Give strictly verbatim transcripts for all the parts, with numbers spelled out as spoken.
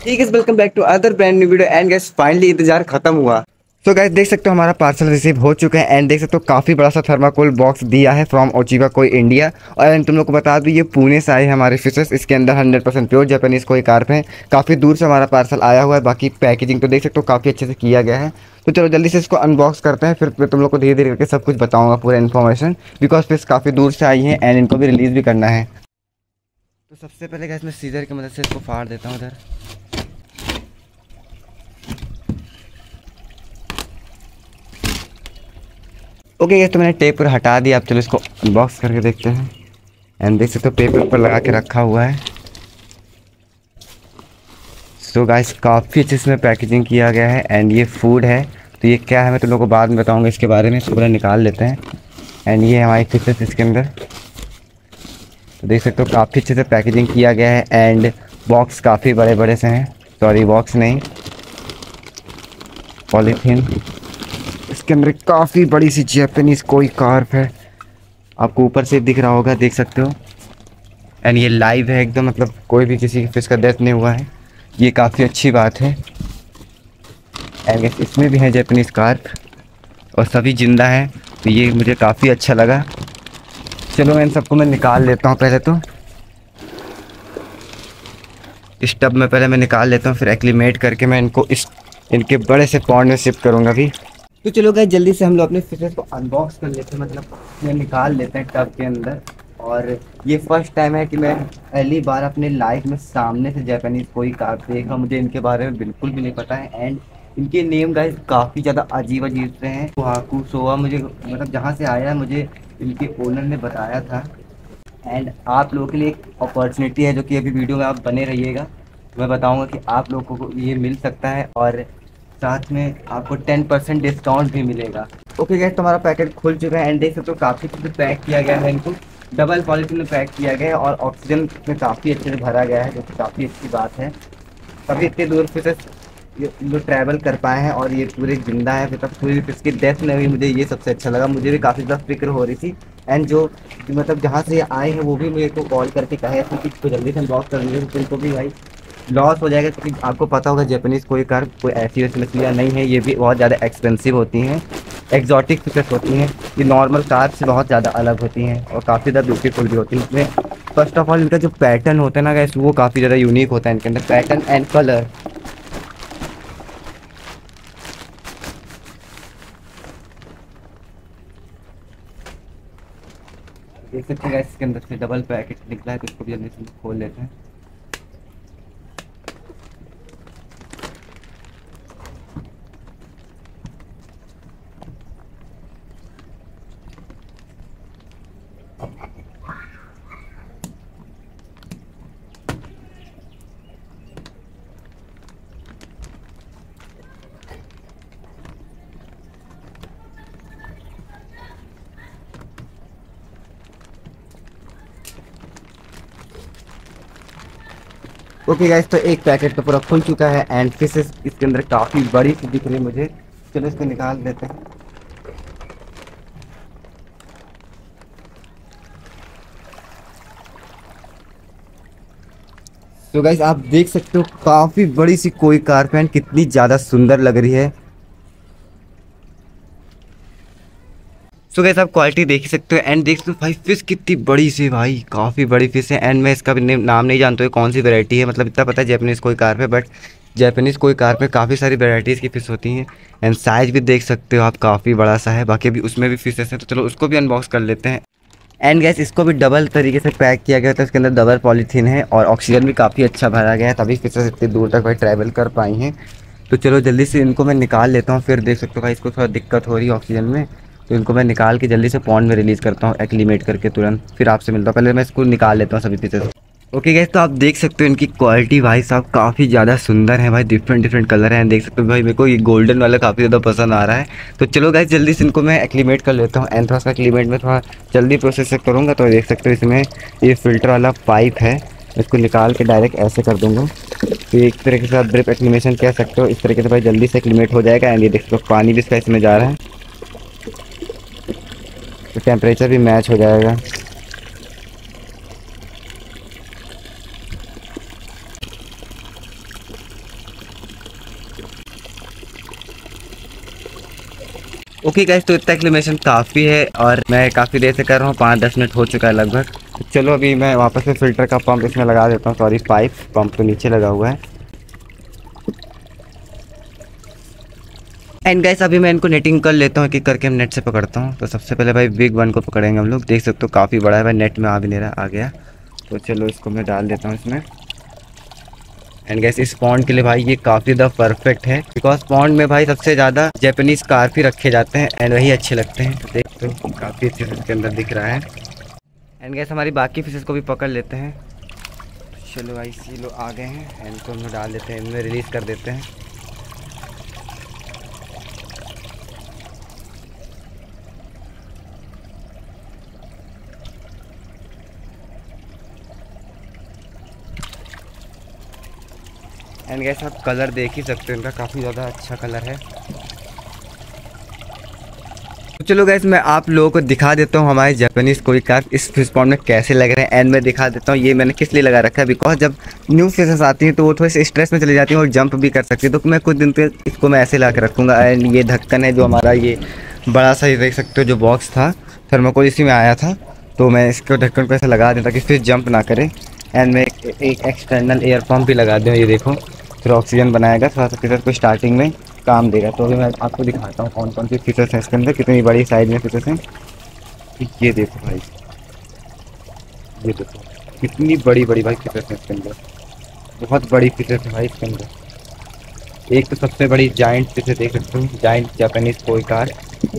ठीक है, welcome back to other brand new video and guys finally इंतजार खत्म हुआ। तो गाइस देख सकते हो हमारा पार्सल रिसीव हो चुका है एंड देख सकते हो काफ़ी बड़ा सा थर्माकोल बॉक्स दिया है फ्रॉम ओचिबा कोई इंडिया। और तुम लोग को बता दूं ये पुणे से आए हैं हमारे फिशेस। इसके अंदर hundred percent pure Japanese koi carp है। काफ़ी दूर से हमारा पार्सल आया हुआ है। बाकी पैकेजिंग तो देख सकते हो काफ़ी अच्छे से किया गया है। तो चलो जल्दी से इसको अनबॉक्स करते हैं, फिर मैं तुम लोग को धीरे धीरे करके सब कुछ बताऊँगा पूरा इन्फॉर्मेशन, बिकॉज फिश काफ़ी दूर से आई हैं एंड इनको भी रिलीज़ भी करना है। तो सबसे पहले गाइस मैं सीजर की मदद से इसको फाड़ देता हूँ इधर। ओके गैस, तो मैंने टेप पर हटा दिया। अब चलो इसको अनबॉक्स करके देखते हैं। एंड देख सकते हो पेपर पर लगा के रखा हुआ है। सो गाइस काफ़ी अच्छे से पैकेजिंग किया गया है एंड ये फूड है। तो ये क्या है मैं तुम लोगों को बाद में बताऊंगा इसके बारे में। इसको पूरा निकाल लेते हैं एंड ये हमारी फिशेस इसके अंदर। तो देख सकते हो काफ़ी अच्छे से पैकेजिंग किया गया है एंड बॉक्स काफ़ी बड़े बड़े से हैं। सॉरी बॉक्स नहीं, पॉलीथीन। इसके अंदर काफ़ी बड़ी सी जापानीज कोई कार्प है, आपको ऊपर से दिख रहा होगा, देख सकते हो। एंड ये लाइव है एकदम, मतलब कोई भी किसी फिश का डेथ नहीं हुआ है, ये काफ़ी अच्छी बात है। एंड इसमें भी है जापानीज कार्प और सभी जिंदा हैं, तो ये मुझे काफ़ी अच्छा लगा। चलो मैं इन सबको मैं निकाल लेता हूँ पहले। तो इस टब में पहले मैं निकाल लेता हूँ, फिर एक्लीमेट करके मैं इनको इस इनके बड़े से पॉन्ड में शिफ्ट करूँगा अभी। तो चलो गाइस जल्दी से हम लोग अपने फिशेस को अनबॉक्स कर लेते हैं, मतलब मैं निकाल लेते हैं टब के अंदर। और ये फर्स्ट टाइम है कि मैं पहली बार अपने लाइफ में सामने से जापानीज कोई कार्प देखा। मुझे इनके बारे में बिल्कुल भी नहीं पता है एंड इनके नेम गाइस काफ़ी ज़्यादा अजीब अजीब से हैं। हाकू सोवा, मुझे मतलब जहाँ से आया मुझे इनके ओनर ने बताया था। एंड आप लोगों के लिए एक अपॉर्चुनिटी है जो कि अभी वीडियो में आप बने रहिएगा। मैं बताऊंगा कि आप लोगों को ये मिल सकता है और साथ में आपको टेन परसेंट डिस्काउंट भी मिलेगा। ओके गैस, तो हमारा पैकेट खुल चुका है एंड देख सकते हो काफ़ी अच्छे से पैक किया गया है। इनको डबल पॉलिथीन में पैक किया गया है और ऑक्सीजन में काफ़ी अच्छे से भरा गया है, जो कि काफ़ी अच्छी बात है। तभी इतनी दूर फिर जो ट्रैवल कर पाए हैं और ये पूरे जिंदा है, मतलब पूरी इसकी डेथ नहीं हुई, मुझे ये सबसे अच्छा लगा। मुझे भी काफ़ी ज़्यादा फिक्र हो रही थी एंड जो मतलब जहाँ से ये आए हैं वो भी मेरे को कॉल करके कहे थे कि इसको जल्दी से अनबॉक्स कर लीजिए, तो उनको भी भाई लॉस हो जाएगा, क्योंकि आपको पता होगा जापानीज़ कोई कार कोई ऐसी वैसी मछलियाँ नहीं है। ये भी बहुत ज़्यादा एक्सपेंसिव होती हैं, एक्जॉटिक फिशेस होती हैं। ये नॉर्मल कार से बहुत ज़्यादा अलग होती हैं और काफ़ी ज़्यादा ब्यूटीफुल भी होती हैं। इसमें फर्स्ट ऑफ ऑल इनका जो पैटर्न होता है ना गाइस, वो काफ़ी ज़्यादा यूनिक होता है। इनके अंदर पैटर्न एंड कलर, देख सकते हैं इसके अंदर से डबल पैकेट निकला है, तो इसको भी जल्दी से खोल लेते हैं। ओके गाइस, तो एक पैकेट तो पूरा खुल चुका है एंड फिशेस इसके अंदर काफ़ी बड़ी सी दिख रही है मुझे। चलो इसको निकाल देते हैं। तो गाइस आप देख सकते हो काफ़ी बड़ी सी कोई कार्प एंड कितनी ज़्यादा सुंदर लग रही है। सो गाइस आप क्वालिटी देख ही सकते हो एंड देख सकते हो भाई फिश कितनी बड़ी सी, भाई काफ़ी बड़ी फिश है। एंड मैं इसका भी नाम नहीं जानता हूँ कौन सी वैरायटी है, मतलब इतना पता है जापानीज़ कोई कार्प है, बट जापानीज़ कोई कार्प में काफ़ी सारी वैरायटीज़ की फ़िश होती हैं। एंड साइज़ भी देख सकते हो आप, काफ़ी बड़ा सा है। बाकी अभी उसमें भी फिशेस हैं, तो चलो उसको भी अनबॉक्स कर लेते हैं। एंड गैस इसको भी डबल तरीके से पैक किया गया था, इसके अंदर डबल पॉलीथीन है और ऑक्सीजन भी काफ़ी अच्छा भरा गया है, तभी फिशेस इतनी दूर तक भाई ट्रैवल कर पाई हैं। तो चलो जल्दी से इनको मैं निकाल लेता हूँ। फिर देख सकते हो भाई इसको थोड़ा दिक्कत हो रही है ऑक्सीजन में, तो इनको मैं निकाल के जल्दी से पॉन्ड में रिलीज़ करता हूँ एक्लीमेट करके तुरंत, फिर आपसे मिलता हूँ। पहले मैं इसको निकाल लेता हूँ सभी फिशेस। ओके गैस, तो आप देख सकते हो इनकी क्वालिटी भाई साहब काफ़ी ज़्यादा सुंदर है भाई, डिफरेंट डिफरेंट कलर हैं। देख सकते हो भाई मेरे को ये गोल्डन वाला काफ़ी ज़्यादा पसंद आ रहा है। तो चलो गाइस जल्दी से इनको मैं एक्लीमेट कर लेता हूँ एंड थोड़ा सा एक्लीमेट में थोड़ा जल्दी प्रोसेस से करूँगा। तो देख सकते हो इसमें ये फ़िल्टर वाला पाइप है, इसको निकाल के डायरेक्ट ऐसे कर दूँगा। तो एक तरीके से आप ड्रिप एक्लीमेशन कह सकते हो, इस तरीके से भाई जल्दी से एक्लीमेट हो जाएगा। एंड ये देख सकते हो पानी भी इसका इसमें जा रहा है, तो टेम्परेचर भी मैच हो जाएगा। ओके गाइस, तो इतना एक्लेमेशन काफ़ी है और मैं काफ़ी देर से कर रहा हूँ, पाँच दस मिनट हो चुका है लगभग। तो चलो अभी मैं वापस से फ़िल्टर का पंप इसमें लगा देता हूँ, सॉरी पाइप, पंप तो नीचे लगा हुआ है। एंड गाइस अभी मैं इनको नेटिंग कर लेता हूँ, एक एक करके हम नेट से पकड़ता हूँ। तो सबसे पहले भाई बिग वन को पकड़ेंगे हम लोग, देख सकते हो काफ़ी बड़ा है भाई, नेट में आ भी नहीं रहा, आ गया। तो चलो इसको मैं डाल देता हूँ इसमें। एंड गैस इस पॉन्ड के लिए भाई ये काफ़ी ज़्यादा परफेक्ट है, बिकॉज पॉन्ड में भाई सबसे ज़्यादा जापानीज कार्प ही रखे जाते हैं एंड वही अच्छे लगते हैं। तो देख तो काफ़ी अच्छे से इसके अंदर दिख रहा है। एंड गैस हमारी बाकी फिशेस को भी पकड़ लेते हैं। चलो भाई इसी लोग आ गए हैं एंड इनको हम डाल देते हैं, इनमें रिलीज़ कर देते हैं। एंड गैस आप कलर देख ही सकते हो, इनका काफ़ी ज़्यादा अच्छा कलर है। तो चलो गैस मैं आप लोगों को दिखा देता हूँ हमारे जापानीज कोई कार्प इस फिश पॉन्ड में कैसे लग रहे हैं। एंड मैं दिखा देता हूँ ये मैंने किस लिए लगा रखा है, बिकॉज जब न्यू फिशेस आती हैं तो वो थोड़े से स्ट्रेस में चली जाती हैं और जंप भी कर सकती है। तो मैं कुछ दिन पे इसको मैं ऐसे ला के रखूँगा। एंड ये ढक्कन है जो हमारा ये बड़ा सा, देख सकते हो जो बॉक्स था थर्माकोल इसी में आया था, तो मैं इसको ढक्कन को ऐसे लगा देता कि फिश जंप ना करे। एंड मैं एक, एक एक्सटर्नल एयर पम्प भी लगा दूँ, ये देखो फिर ऑक्सीजन बनाएगा, थोड़ा सा फिशेस को स्टार्टिंग में काम देगा। तो अभी मैं आपको दिखाता हूँ कौन कौन सी फीचर्स हैं इसके अंदर, कितनी बड़ी साइज में फीचर्स हैं। ये देखो भाई, ये देखो कितनी बड़ी बड़ी भाई फीचर्स हैं इसके अंदर, बहुत बड़ी फीचर्स है भाई इसके अंदर। एक तो सबसे बड़ी जाइंट फीचर देख सकते हो, giant Japanese koi carp.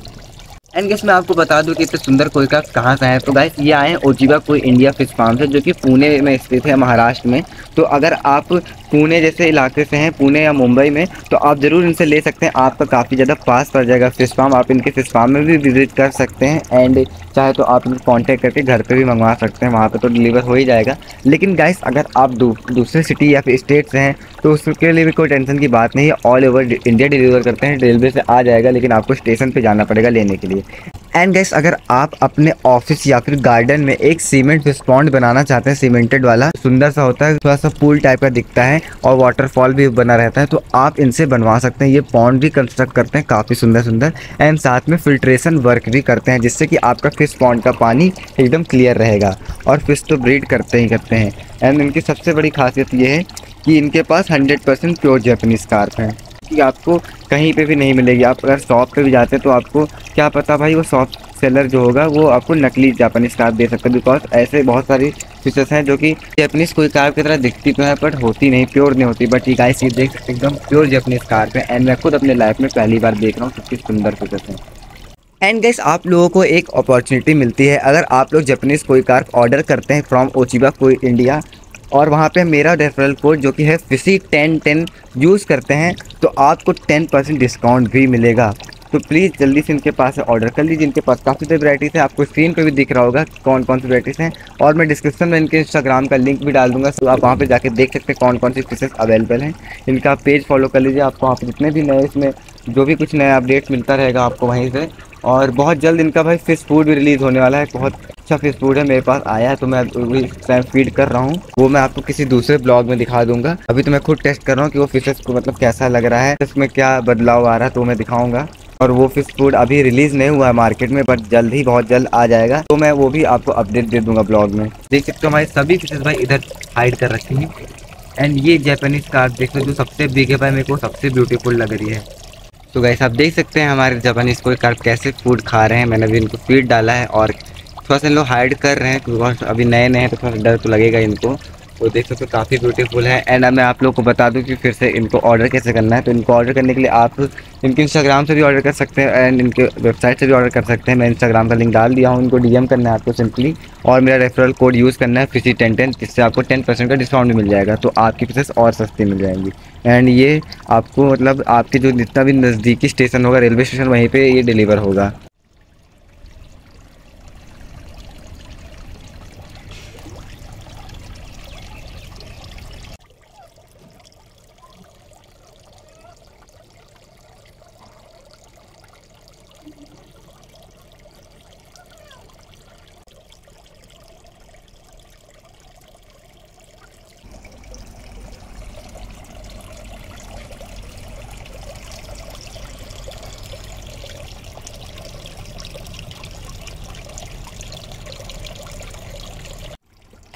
And guys मैं आपको बता दूं कि इतने सुंदर कोई कार्प कहाँ से आए। तो गाइस ये आए हैं ओजीवा कोई इंडिया फिश फार्म से, जो कि पुणे में स्थित है, महाराष्ट्र में। तो अगर आप पुणे जैसे इलाके से हैं, पुणे या मुंबई में, तो आप ज़रूर इनसे ले सकते हैं, आपका काफ़ी ज़्यादा पास पड़ जाएगा फिश फार्म। आप इनके फिश फार्म में भी विजिट कर सकते हैं एंड चाहे तो आप इनको कॉन्टैक्ट करके घर पे भी मंगवा सकते हैं, वहाँ पे तो डिलीवर हो ही जाएगा। लेकिन गाइस अगर आप दू, दूसरे सिटी या फिर स्टेट से हैं तो उसके लिए भी कोई टेंशन की बात नहीं है, ऑल ओवर इंडिया डिलीवर करते हैं, रेलवे से आ जाएगा, लेकिन आपको स्टेशन पे जाना पड़ेगा लेने के लिए। एंड गाइस अगर आप अपने ऑफिस या फिर गार्डन में एक सीमेंट फिश पॉन्ड बनाना चाहते हैं, सीमेंटेड वाला सुंदर सा होता है, थोड़ा सा पूल टाइप का दिखता है और वाटरफॉल भी बना रहता है, तो आप इनसे बनवा सकते हैं। ये पॉन्ड भी कंस्ट्रक्ट करते हैं काफ़ी सुंदर सुंदर एंड साथ में फिल्ट्रेशन वर्क भी करते हैं, जिससे कि आपका फिश पॉन्ड का पानी एकदम क्लियर रहेगा। और फिश तो ब्रीड करते ही करते हैं। एंड इनकी सबसे बड़ी खासियत ये है कि इनके पास hundred percent pure Japanese carp हैं, कि आपको कहीं पे भी नहीं मिलेगी। आप अगर शॉप पे भी जाते हैं तो आपको क्या पता भाई वो शॉप सेलर जो होगा वो आपको नकली जापानीज कार्प दे सकता है, बिकॉज ऐसे बहुत सारी फिशेस हैं जो कि जापानीज कोई कार्प की तरह दिखती तो है बट होती नहीं, प्योर नहीं होती। बट ये गाइस ये देख सकते एकदम प्योर जापानीज कार्प है एंड मैं खुद अपने लाइफ में पहली बार देख रहा हूँ कितनी सुंदर फिशेस हैं। एंड गाइस आप लोगों को एक अपॉर्चुनिटी मिलती है, अगर आप लोग जापानीज कोई कार्प ऑर्डर करते हैं फ्रॉम ओजीवा कोई इंडिया और वहाँ पे मेरा रेफरल कोड जो कि है फिशी टेन टेन यूज़ करते हैं तो आपको टेन परसेंट डिस्काउंट भी मिलेगा। तो प्लीज़ जल्दी से इनके पास ऑर्डर कर लीजिए। इनके पास काफ़ी सारी वैराइटीज़ है, आपको स्क्रीन पे भी दिख रहा होगा कौन कौन सी वैराइटीज़ हैं और मैं डिस्क्रिप्शन में इनके इंस्टाग्राम का लिंक भी डाल दूंगा, तो आप वहाँ पे जाके देख सकते हैं कौन कौन सी फिशेस अवेलेबल हैं। इनका पेज फॉलो कर लीजिए, आपको वहाँ पर जितने भी नए इसमें जो भी कुछ नया अपडेट मिलता रहेगा आपको वहीं से। और बहुत जल्द इनका भाई फिश फूड भी रिलीज़ होने वाला है, बहुत अच्छा फिश फूड है मेरे पास आया है, तो मैं वही टाइम फीड कर रहा हूँ, वो मैं आपको किसी दूसरे ब्लॉग में दिखा दूंगा। अभी तो मैं खुद टेस्ट कर रहा हूँ कि वो फिशेस को मतलब कैसा लग रहा है, इसमें क्या बदलाव आ रहा है, तो मैं दिखाऊंगा। और वो फिश फूड अभी रिलीज़ नहीं हुआ है मार्केट में, बट जल्द ही बहुत जल्द आ जाएगा, तो मैं वो भी आपको अपडेट दे दूंगा ब्लॉग में। देख सकते हो हमारे सभी फिशेस भाई इधर हाइड कर रखी हैं। एंड ये जापानीज कार्प देखो जो सबसे बिग है भाई, मेरे को सबसे ब्यूटीफुल लग रही है। तो गाइस आप देख सकते हैं हमारे जापानीज कोई कार्प कैसे फूड खा रहे हैं। मैंने अभी इनको फीड डाला है और थोड़ा सा इन लोग हाइड कर रहे हैं क्योंकि अभी नए नए हैं तो थोड़ा सा डर तो लगेगा इनको। तो देख सकते हो काफ़ी ब्यूटीफुल है। एंड अब मैं आप लोग को बता दूं कि फिर से इनको ऑर्डर कैसे करना है। तो इनको ऑर्डर करने के लिए आप इनके इंस्टाग्राम से भी ऑर्डर कर सकते हैं एंड इनके वेबसाइट से भी ऑर्डर कर सकते हैं। मैं इंस्टाग्राम का लिंक डाल दिया हूँ, इनको डीएम करना है आपको सिंपली, और मेरा रेफरल कोड यूज़ करना है फिशी टेन टेन, जिससे आपको टेन परसेंट का डिस्काउंट भी मिल जाएगा, तो आपकी फिशेस और सस्ती मिल जाएंगी। एंड ये आपको मतलब आपके जो जितना भी नज़दीकी स्टेशन होगा, रेलवे स्टेशन, वहीं पे ये डिलीवर होगा।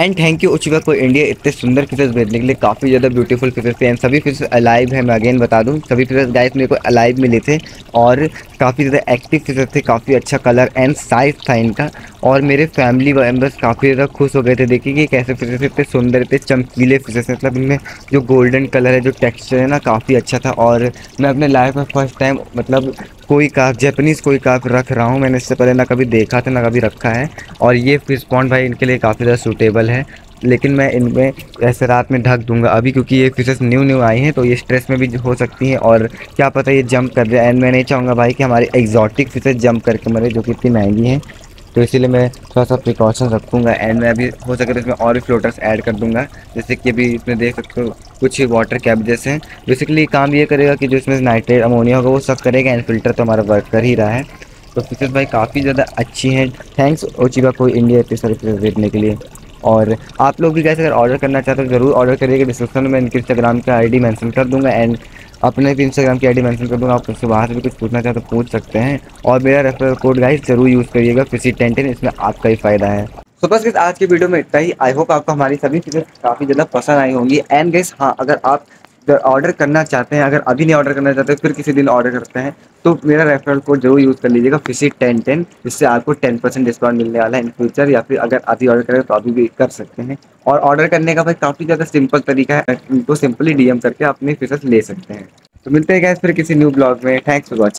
एंड थैंक यू उचिका को इंडिया इतने सुंदर फिशेस भेजने के लिए। काफ़ी ज़्यादा ब्यूटीफुल फिशेस थे एंड सभी फिशेस अलाइव है। मैं अगेन बता दूं, सभी फिशेस गाइस मेरे को अलाइव मिले थे और काफ़ी ज़्यादा एक्टिव फिशेस थे। काफ़ी अच्छा कलर एंड साइज था इनका और मेरे फैमिली मेम्बर्स काफ़ी ज़्यादा खुश हो गए थे। देखिए कि कैसे फिशेस इतने सुंदर, इतने चमकीले फिशेस, मतलब इनमें जो गोल्डन कलर है, जो टेक्सचर है ना, काफ़ी अच्छा था। और मैं अपने लाइफ में फर्स्ट टाइम मतलब कोई कार्प, जैपनीज़ कोई कार्प रख रहा हूँ। मैंने इससे पहले ना कभी देखा था ना कभी रखा है और ये फिश पॉन्ड भाई इनके लिए काफ़ी ज़्यादा सूटेबल है। लेकिन मैं इनमें ऐसे रात में ढक दूंगा अभी, क्योंकि ये फिशेस न्यू न्यू आई हैं तो ये स्ट्रेस में भी हो सकती हैं और क्या पता ये जंप कर जाए। एंड मैं नहीं चाहूँगा भाई कि हमारी एग्जॉटिक फिशेस जंप करके मरे, जो कि इतनी महंगी हैं। तो इसीलिए मैं थोड़ा सा प्रिकॉशन रखूँगा एंड मैं अभी हो सके तो इसमें और भी फ्लोटर्स ऐड कर दूँगा। जैसे कि अभी इसमें देख सकते हो कुछ वाटर कैबजेस हैं। बेसिकली काम ये करेगा कि जो इसमें नाइट्रेट अमोनिया होगा वो सब करेगा एंड फिल्टर तो हमारा वर्क कर ही रहा है। तो फिशेस भाई काफ़ी ज़्यादा अच्छी हैं। थैंक्स ओचिबा को इंडिया इतनी सारी फिशेस भेजने के लिए। और आप लोग भी कैसे अगर ऑर्डर करना चाहते हो ज़रूर ऑर्डर करिएगा। डिस्क्रिप्शन में मैं इनके इंस्टाग्राम का आईडी मेंशन कर दूंगा एंड अपने भी इंस्टाग्राम की आईडी मेंशन कर दूंगा। आप उससे वहाँ से भी कुछ पूछना चाहो तो पूछ सकते हैं। और मेरा रेफरल कोड गाइस ज़रूर यूज़ करिएगा, फिशी टेन टेन, इसमें आपका ही फ़ायदा है। तो बस गाइस आज की वीडियो में इतना ही। आई होप आपको हमारी सभी चीज़ें काफ़ी ज़्यादा पसंद आई होंगी। एंड गाइस हाँ, अगर आप ऑर्डर करना चाहते हैं, अगर अभी नहीं ऑर्डर करना चाहते फिर किसी दिन ऑर्डर करते हैं तो मेरा रेफरल कोड जरूर यूज़ कर लीजिएगा, फिशी टेन टेन, जिससे आपको टेन परसेंट डिस्काउंट मिलने वाला है इन फ्यूचर। या फिर अगर अभी ऑर्डर करें तो अभी भी कर सकते हैं। और ऑर्डर करने का भाई काफ़ी ज़्यादा सिंपल तरीका है, उनको सिंपली डीएम करके अपनी फिशेस ले सकते हैं। तो मिलते हैं गाइस फिर किसी न्यू ब्लॉग में। Thanks for watching.